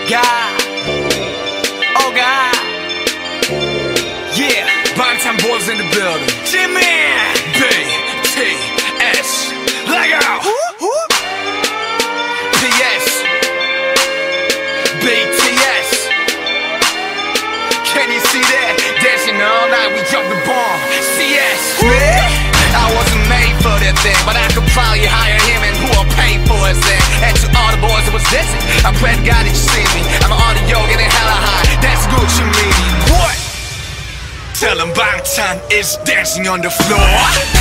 God, oh God, yeah, Bangtan Boys in the building. G-Man, BTS, leg out. PS, BTS. Can you see that? Dancing all night, we drop the bomb. CS, man, I wasn't made for that thing, but I could probably hire him and who will pay for his thing. And to all the boys that was dancing, I pray to God that you see me. I'm on the yoga getting hella high, that's Gucci meanie. What? Tell him Bangtan is dancing on the floor.